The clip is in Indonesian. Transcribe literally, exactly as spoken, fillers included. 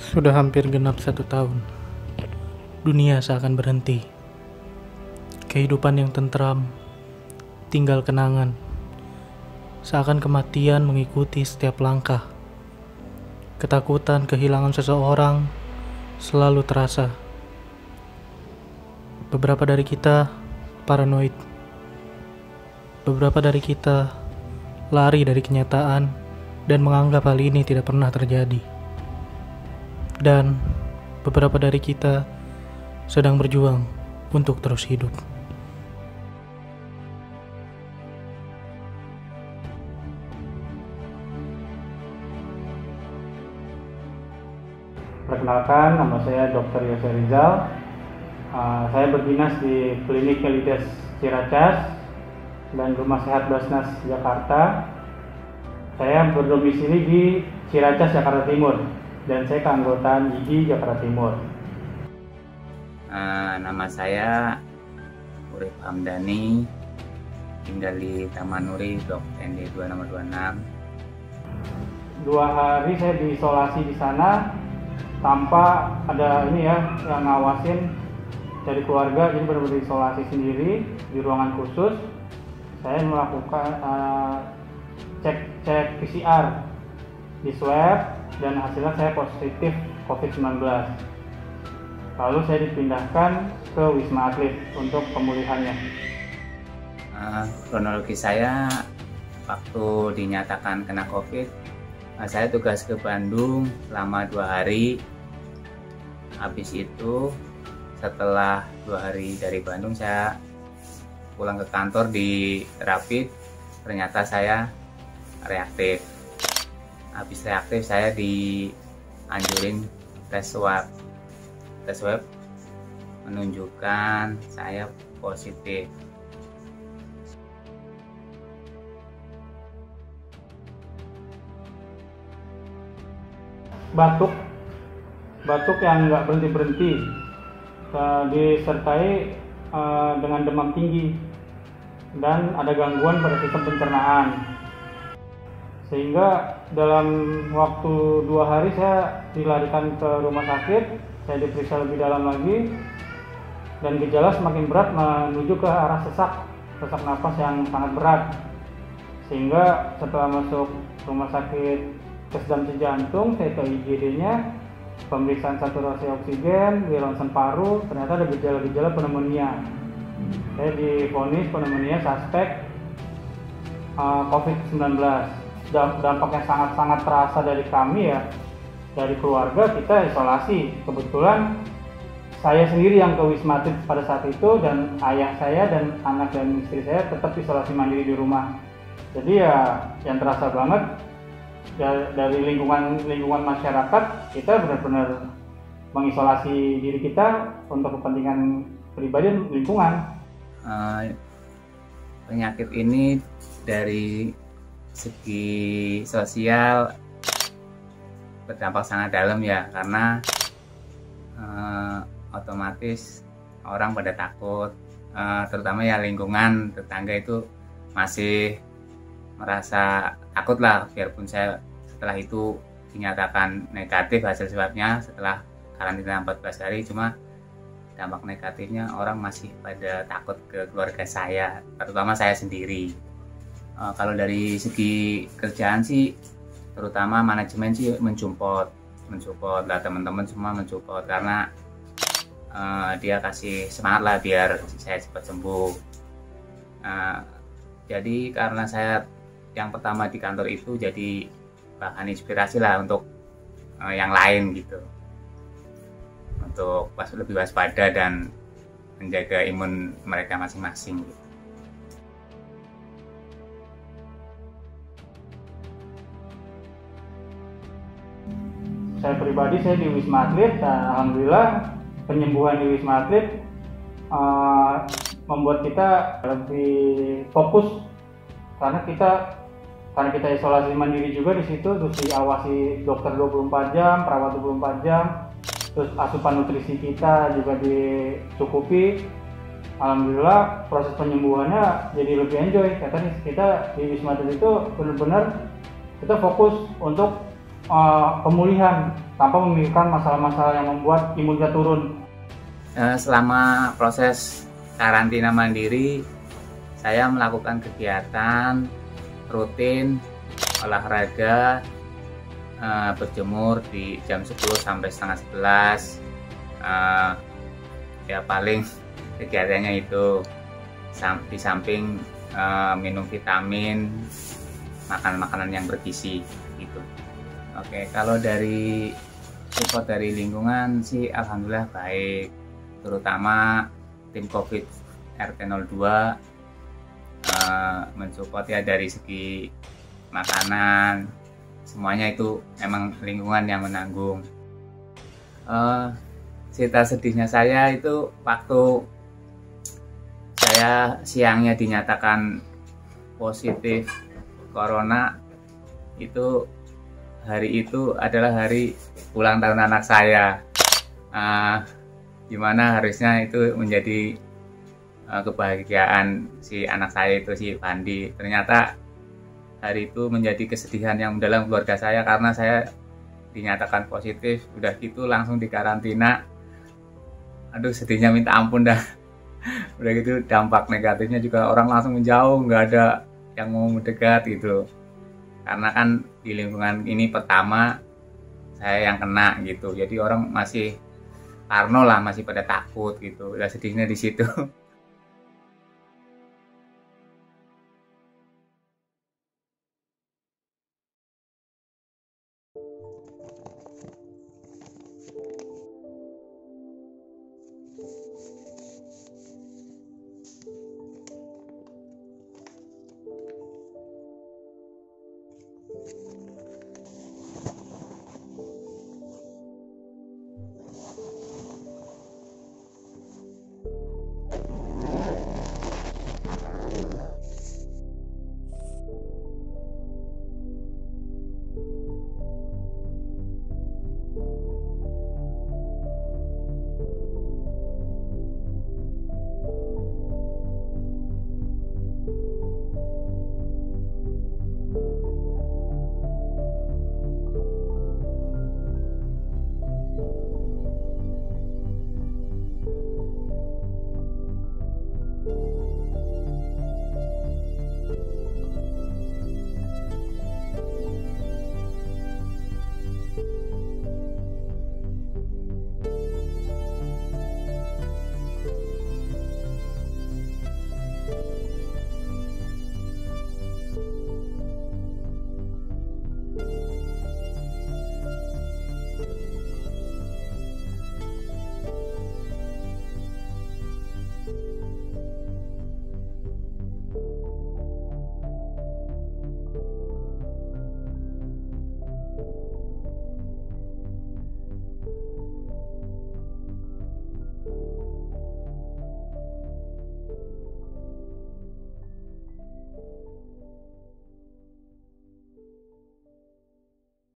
Sudah hampir genap satu tahun. Dunia seakan berhenti. Kehidupan yang tentram, tinggal kenangan. Seakan kematian mengikuti setiap langkah. Ketakutan kehilangan seseorang selalu terasa. Beberapa dari kita paranoid. Beberapa dari kita lari dari kenyataan dan menganggap hal ini tidak pernah terjadi. Dan beberapa dari kita sedang berjuang untuk terus hidup. Perkenalkan, nama saya dokter Yose Rizal. Uh, saya berdinas di Klinik Elides Ciracas dan Rumah Sehat Basnas Jakarta. Saya berdomisili di Ciracas, Jakarta Timur, dan saya keanggotaan I G I Jakarta Timur. Uh, nama saya Urip Hamdani, tinggal di Taman Nuri, Blok N D dua nomor dua puluh enam. Dua hari saya diisolasi di sana tanpa ada ini ya yang ngawasin dari keluarga, jadi benar-benar isolasi sendiri di ruangan khusus. Saya melakukan uh, cek cek P C R, di swab, dan hasilnya saya positif covid sembilan belas. Lalu saya dipindahkan ke Wisma Atlet untuk pemulihannya. Uh, kronologi saya waktu dinyatakan kena COVID, uh, saya tugas ke Bandung selama dua hari. Habis itu setelah dua hari dari Bandung saya pulang ke kantor di rapid, ternyata saya reaktif. Habis reaktif saya dianjurin tes swab. Tes swab menunjukkan saya positif. Batuk, batuk yang nggak berhenti-berhenti, disertai uh, dengan demam tinggi, dan ada gangguan pada sistem pencernaan. Sehingga dalam waktu dua hari saya dilarikan ke rumah sakit, saya diperiksa lebih dalam lagi, dan gejala semakin berat menuju ke arah sesak, sesak napas yang sangat berat. Sehingga setelah masuk rumah sakit tes damci jantung, saya ke I G D-nya, pemeriksaan saturasi oksigen, di ronsen paru, ternyata ada gejala-gejala pneumonia. Saya divonis pneumonia suspek uh, covid sembilan belas. Dampaknya sangat-sangat terasa dari kami ya, dari keluarga kita isolasi. Kebetulan saya sendiri yang ke Wisma Atlet pada saat itu, dan ayah saya dan anak dan istri saya tetap isolasi mandiri di rumah. Jadi ya yang terasa banget dari lingkungan lingkungan masyarakat, kita benar-benar mengisolasi diri kita untuk kepentingan pribadi dan lingkungan. Uh, penyakit ini dari segi sosial berdampak sangat dalam ya, karena uh, otomatis orang pada takut, uh, terutama ya lingkungan tetangga itu masih merasa takut lah, biarpun saya setelah itu dinyatakan negatif hasil swabnya setelah karantina empat belas hari, cuma dampak negatifnya orang masih pada takut ke keluarga saya, terutama saya sendiri. Uh, kalau dari segi kerjaan sih, terutama manajemen sih mensupport, mensupport lah, teman-teman semua mensupport, karena uh, dia kasih semangat lah biar saya cepat sembuh. Uh, jadi karena saya yang pertama di kantor itu, jadi bahan inspirasi lah untuk uh, yang lain gitu, untuk pas lebih waspada dan menjaga imun mereka masing-masing gitu. Saya pribadi, saya di Wisma Atlet, dan alhamdulillah penyembuhan di Wisma Atlet uh, membuat kita lebih fokus, karena kita karena kita isolasi mandiri juga di situ, terus diawasi dokter dua puluh empat jam, perawat dua puluh empat jam, terus asupan nutrisi kita juga dicukupi. Alhamdulillah proses penyembuhannya jadi lebih enjoy. Karena kita di Wisma Atlet itu benar-benar kita fokus untuk uh, pemulihan tanpa memikirkan masalah-masalah yang membuat imun kita turun. Selama proses karantina mandiri, saya melakukan kegiatan rutin olahraga, uh, berjemur di jam sepuluh sampai setengah sebelas. Uh, ya paling kegiatannya itu di samping uh, minum vitamin, makan makanan yang bergizi gitu. Oke, kalau dari support dari lingkungan sih alhamdulillah baik, terutama tim COVID R T nol dua uh, mensupport ya dari segi makanan, semuanya itu emang lingkungan yang menanggung. Uh, cerita sedihnya saya itu waktu saya siangnya dinyatakan positif corona, itu hari itu adalah hari ulang tahun anak saya, uh, gimana harusnya itu menjadi uh, kebahagiaan si anak saya itu, si Pandi. Ternyata hari itu menjadi kesedihan yang mendalam keluarga saya karena saya dinyatakan positif, udah gitu langsung dikarantina. Aduh, sedihnya minta ampun dah. Udah gitu dampak negatifnya juga orang langsung menjauh, nggak ada yang mau mendekat gitu. Karena kan di lingkungan ini pertama saya yang kena gitu, jadi orang masih parno lah, masih pada takut gitu. Udah sedihnya di situ.